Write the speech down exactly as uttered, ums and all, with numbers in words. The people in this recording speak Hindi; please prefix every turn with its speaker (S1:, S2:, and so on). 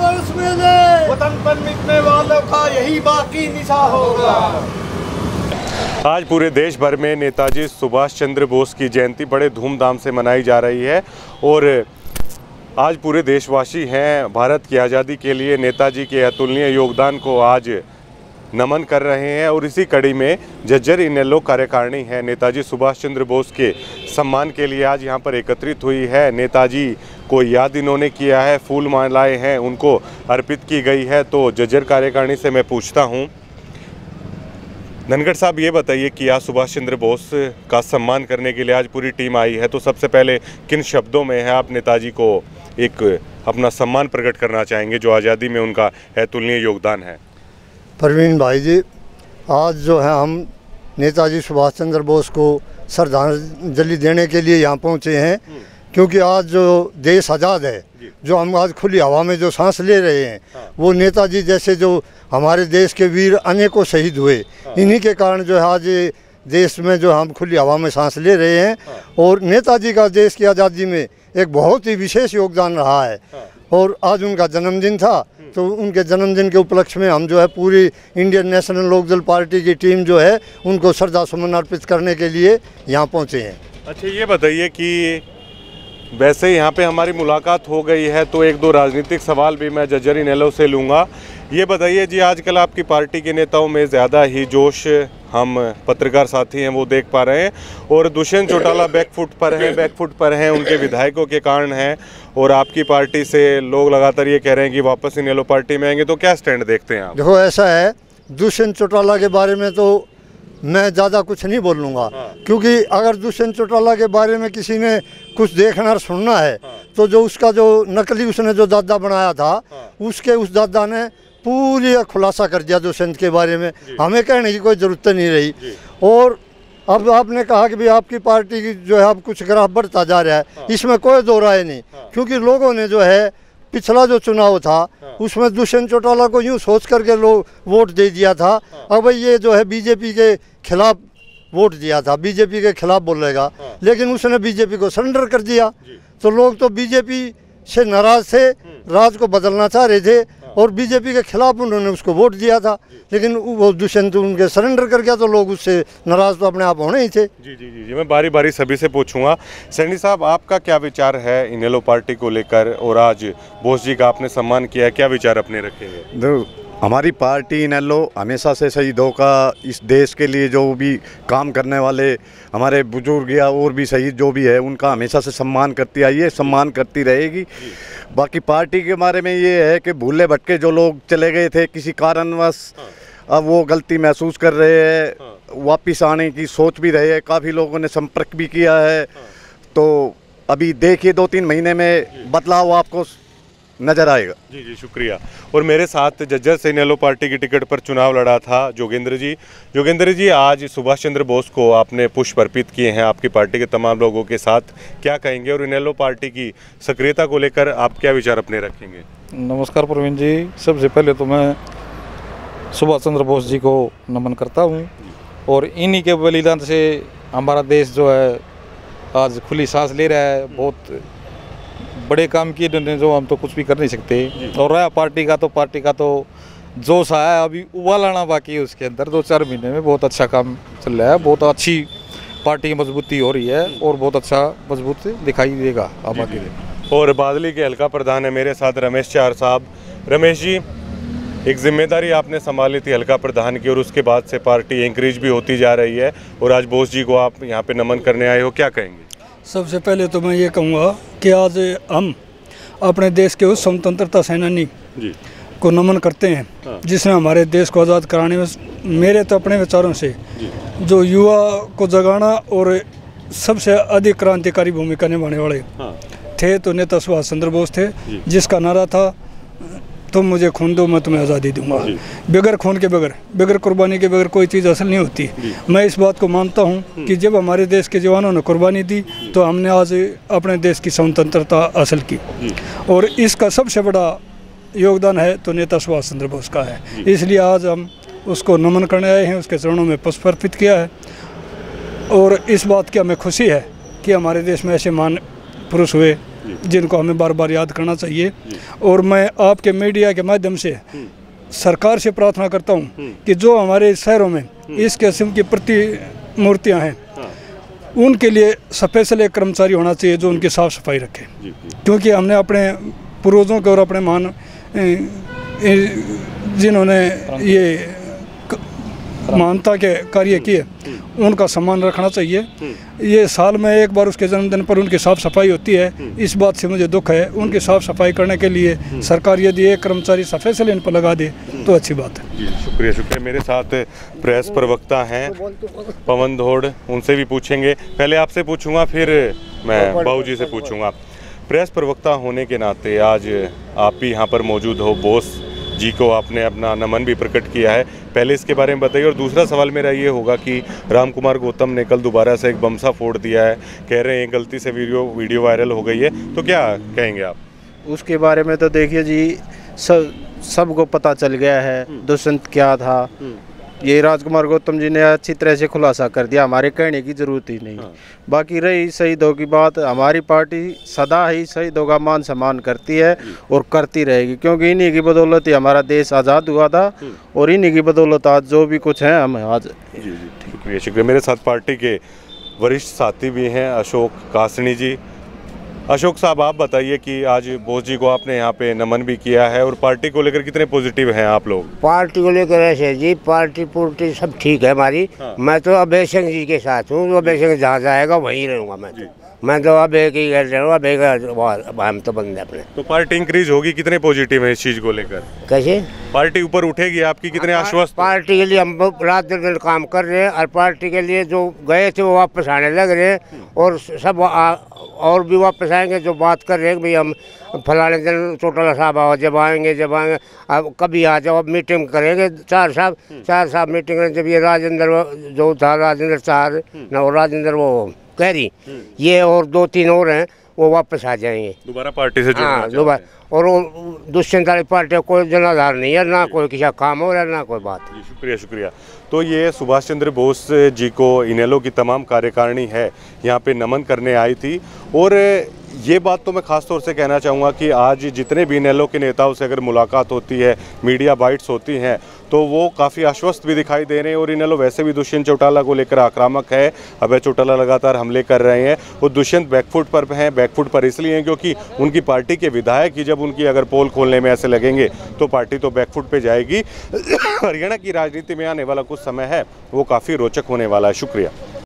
S1: वर्ष मेले वतन पर मिटने वालों का यही बाकी निशा होगा।
S2: आज पूरे देश भर में नेताजी सुभाष चंद्र बोस की जयंती बड़े धूमधाम से मनाई जा रही है और आज पूरे देशवासी हैं भारत की आज़ादी के लिए नेताजी के अतुलनीय योगदान को आज नमन कर रहे हैं। और इसी कड़ी में झज्जर इनेलो कार्यकारिणी है नेताजी सुभाष चंद्र बोस के सम्मान के लिए आज यहां पर एकत्रित हुई है। नेताजी को याद इन्होंने किया है, फूल मालाएं हैं उनको अर्पित की गई है। तो झज्जर कार्यकारिणी से मैं पूछता हूं, धनखड़ साहब ये बताइए कि आज सुभाष चंद्र बोस का सम्मान करने के लिए आज पूरी टीम आई है, तो सबसे पहले किन शब्दों में है आप नेताजी को एक अपना सम्मान प्रकट करना चाहेंगे जो आज़ादी में उनका अतुलनीय योगदान है?
S3: परवीन भाई जी, आज जो है हम नेताजी सुभाष चंद्र बोस को श्रद्धांजलि देने के लिए यहाँ पहुँचे हैं, क्योंकि आज जो देश आज़ाद है, जो हम आज खुली हवा में जो सांस ले रहे हैं, वो नेताजी जैसे जो हमारे देश के वीर अनेकों शहीद हुए, इन्हीं के कारण जो है आज देश में जो हम खुली हवा में सांस ले रहे हैं। और नेताजी का देश की आज़ादी में एक बहुत ही विशेष योगदान रहा है और आज उनका जन्मदिन था, तो उनके जन्मदिन के उपलक्ष्य में हम जो है पूरी इंडियन नेशनल लोकदल पार्टी की टीम जो है उनको श्रद्धा सुमन अर्पित करने के लिए यहाँ पहुँचे हैं।
S2: अच्छा, ये बताइए कि वैसे यहाँ पे हमारी मुलाकात हो गई है तो एक दो राजनीतिक सवाल भी मैं झज्जर इनेलो से लूँगा। ये बताइए जी, आजकल आपकी पार्टी के नेताओं में ज़्यादा ही जोश हम पत्रकार साथी हैं वो देख पा रहे हैं और दुष्यंत चौटाला बैकफुट पर हैं बैकफुट पर हैं उनके विधायकों के कारण हैं और आपकी पार्टी से लोग लगातार ये कह रहे हैं कि वापस इनेलो पार्टी में आएंगे, तो क्या स्टैंड देखते हैं आप?
S3: देखो, ऐसा है, दुष्यंत चौटाला के बारे में तो मैं ज़्यादा कुछ नहीं बोलूँगा, क्योंकि अगर दुष्यंत चौटाला के बारे में किसी ने कुछ देखना और सुनना है तो जो उसका जो नकली उसने जो दादा बनाया था उसके उस दादा ने पूरी खुलासा कर दिया दुष्यंत के बारे में, हमें कहने की कोई ज़रूरत नहीं रही। और अब आपने कहा कि भाई आपकी पार्टी की जो है अब कुछ ग्राफ बढ़ता जा रहा है, इसमें कोई दो राय नहीं, क्योंकि लोगों ने जो है पिछला जो चुनाव था उसमें दुष्यंत चौटाला को यूँ सोच करके लोग वोट दे दिया था। अब ये जो है बीजेपी के खिलाफ वोट दिया था, बीजेपी के खिलाफ बोलेगा, लेकिन उसने बीजेपी को सरेंडर कर दिया, तो लोग तो बीजेपी से नाराज थे, राज को बदलना चाह रहे थे और बीजेपी के खिलाफ उन्होंने उसको वोट दिया था, लेकिन वो दुष्यंत उनके सरेंडर कर गया तो लोग उससे नाराज तो अपने आप होने ही थे।
S2: जी जी जी जी मैं बारी बारी सभी से पूछूंगा। सैनी साहब, आपका क्या विचार है इनेलो पार्टी को लेकर और आज बोस जी का आपने सम्मान किया है, क्या विचार अपने रखेंगे?
S4: हमारी पार्टी इनेलो हमेशा से शहीदों का, इस देश के लिए जो भी काम करने वाले हमारे बुजुर्ग या और भी शहीद जो भी है उनका हमेशा से सम्मान करती आई है, सम्मान करती रहेगी। बाकी पार्टी के बारे में ये है कि भूले भटके जो लोग चले गए थे किसी कारणवश, अब वो गलती महसूस कर रहे हैं, वापिस आने की सोच भी रहे हैं, काफ़ी लोगों ने संपर्क भी किया है, तो अभी देखिए दो तीन महीने में बदलाव आपको नजर आएगा।
S2: जी जी शुक्रिया। और मेरे साथ झज्जर से इनेलो पार्टी की टिकट पर चुनाव लड़ा था जोगेंद्र जी। जोगेंद्र जी, आज सुभाष चंद्र बोस को आपने पुष्प अर्पित किए हैं आपकी पार्टी के तमाम लोगों के साथ, क्या कहेंगे और इनेलो पार्टी की सक्रियता को लेकर आप क्या विचार अपने रखेंगे?
S5: नमस्कार प्रवीण जी, सबसे पहले तो मैं सुभाष चंद्र बोस जी को नमन करता हूँ और इन्हीं के बलिदान से हमारा देश जो है आज खुली सांस ले रहा है। बहुत बड़े काम किए इन्होंने जो हम तो कुछ भी कर नहीं सकते। और रहा पार्टी का, तो पार्टी का तो जोश आया, अभी उबाल आना बाकी है उसके अंदर। दो चार महीने में बहुत अच्छा काम चल रहा है, बहुत अच्छी पार्टी की मजबूती हो रही है और बहुत अच्छा मजबूत दिखाई देगा आगे।
S2: और बादली के हल्का प्रधान है मेरे साथ रमेश चार साहब। रमेश जी, एक जिम्मेदारी आपने संभाली थी हल्का प्रधान की और उसके बाद से पार्टी इंक्रीज भी होती जा रही है और आज बोस जी को आप यहाँ पे नमन करने आए हो, क्या कहेंगे?
S6: सबसे पहले तो मैं ये कहूँगा कि आज हम अपने देश के उस स्वतंत्रता सेनानी को नमन करते हैं, हाँ। जिसने हमारे देश को आज़ाद कराने में मेरे तो अपने विचारों से जो युवा को जगाना और सबसे अधिक क्रांतिकारी भूमिका निभाने वाले हाँ। थे तो नेता सुभाष चंद्र बोस थे, जिसका नारा था तुम तो मुझे खून दो मैं तुम्हें आज़ादी दूंगा। बगैर खून के बगैर बगैर कुर्बानी के बगैर कोई चीज़ हासिल नहीं होती। मैं इस बात को मानता हूँ कि जब हमारे देश के जवानों ने कुर्बानी दी तो हमने आज अपने देश की स्वतंत्रता हासिल की और इसका सबसे बड़ा योगदान है तो नेता सुभाष चंद्र बोस का है। इसलिए आज हम उसको नमन करने आए हैं, उसके चरणों में पुष्प अर्पित किया है और इस बात की हमें खुशी है कि हमारे देश में ऐसे महान पुरुष हुए जिनको हमें बार बार याद करना चाहिए। और मैं आपके मीडिया के माध्यम से सरकार से प्रार्थना करता हूँ कि जो हमारे शहरों में इस किस्म की प्रतिमूर्तियाँ हैं उनके लिए स्पेशल एक कर्मचारी होना चाहिए जो उनकी साफ़ सफाई रखे, क्योंकि हमने अपने पूर्वजों के और अपने महान जिन्होंने ये महानता के कार्य किए उनका सम्मान रखना चाहिए। ये साल में एक बार उसके जन्मदिन पर उनकी साफ़ सफाई होती है, इस बात से मुझे दुख है। उनकी साफ़ सफाई करने के लिए सरकार यदि एक कर्मचारी स्पेशल इन पर लगा दे तो अच्छी बात है।
S2: जी शुक्रिया शुक्रिया। मेरे साथ प्रेस प्रवक्ता हैं पवन धोड़, उनसे भी पूछेंगे। पहले आपसे पूछूंगा फिर मैं बाबू जी से पूछूंगा। प्रेस प्रवक्ता होने के नाते आज आप भी यहाँ पर मौजूद हो, बोस जी को आपने अपना नमन भी प्रकट किया है, पहले इसके बारे में बताइए। और दूसरा सवाल मेरा ये होगा कि राम कुमार गौतम ने कल दोबारा से एक बमसा फोड़ दिया है, कह रहे हैं गलती से वीडियो वीडियो वायरल हो गई है, तो क्या कहेंगे आप
S7: उसके बारे में? तो देखिए जी, सब सबको पता चल गया है दुष्यंत क्या था। ये राजकुमार गौतम जी ने अच्छी तरह से खुलासा कर दिया, हमारे कहने की ज़रूरत ही नहीं। बाकी रही शहीदों की बात, हमारी पार्टी सदा ही शहीदों का मान सम्मान करती है और करती रहेगी, क्योंकि इन्हीं की बदौलत ही हमारा देश आज़ाद हुआ था और इन्हीं की बदौलत आज जो भी कुछ है हम आज।
S2: जी जी शुक्रिया शुक्रिया। मेरे साथ पार्टी के वरिष्ठ साथी भी हैं, अशोक कासनी जी। अशोक साहब, आप बताइए कि आज बोस जी को आपने यहाँ पे नमन भी किया है और पार्टी को लेकर कितने पॉजिटिव हैं आप लोग?
S8: पार्टी को लेकर ऐसे जी, पार्टी पुर्टी सब ठीक है हमारी। हाँ। मैं तो अभय सिंह जी के साथ हूँ, अभय सिंह जहाँ जाएगा वहीं रहूँगा मैं तो। मैं तो अब एक ही घर रहूँगा, अब एक हम तो बंद अपने।
S2: तो पार्टी इंक्रीज होगी, कितने पॉजिटिव है इस चीज़ को लेकर?
S8: कैसे
S2: पार्टी ऊपर उठेगी आपकी, कितने आश्वस्त?
S8: पार्टी के लिए हम रात दिन काम कर रहे हैं और पार्टी के लिए जो गए थे वो वापस आने लग रहे हैं और सब आ, और भी वापस आएंगे जो बात कर रहे हैं भाई हम फलाने दिन चौटाला साहब आओ, जब आएंगे जब आएंगे अब कभी आ जाओ, अब मीटिंग करेंगे चार साहब चार साहब मीटिंग करें। जब ये राजेंद्र जो था राजेंद्र चार न वो राजेंद्र वो कह रही ये और दो तीन और हैं वो वापस आ जाएंगे
S2: दोबारा पार्टी से।
S8: हाँ दोबारा। और दुष्यंत वाली पार्टी कोई जनाधार नहीं है, ना कोई किसी काम हो रहा है ना कोई बात।
S2: शुक्रिया शुक्रिया। तो ये सुभाष चंद्र बोस जी को इनेलो की तमाम कार्यकारिणी है यहाँ पे नमन करने आई थी। और ये बात तो मैं ख़ास तौर से कहना चाहूँगा कि आज जितने भी इनेलो के नेताओं से अगर मुलाकात होती है, मीडिया बाइट्स होती हैं, तो वो काफ़ी आश्वस्त भी दिखाई दे रहे हैं। और इनेलो वैसे भी दुष्यंत चौटाला को लेकर आक्रामक है, अभय चौटाला लगातार हमले कर रहे हैं। वो दुष्यंत बैकफुट पर हैं, बैकफुट पर इसलिए हैं क्योंकि उनकी पार्टी के विधायक ही जब उनकी अगर पोल खोलने में ऐसे लगेंगे तो पार्टी तो बैकफुट पे जाएगी। हरियाणा की राजनीति में आने वाला कुछ समय है वो काफ़ी रोचक होने वाला है। शुक्रिया।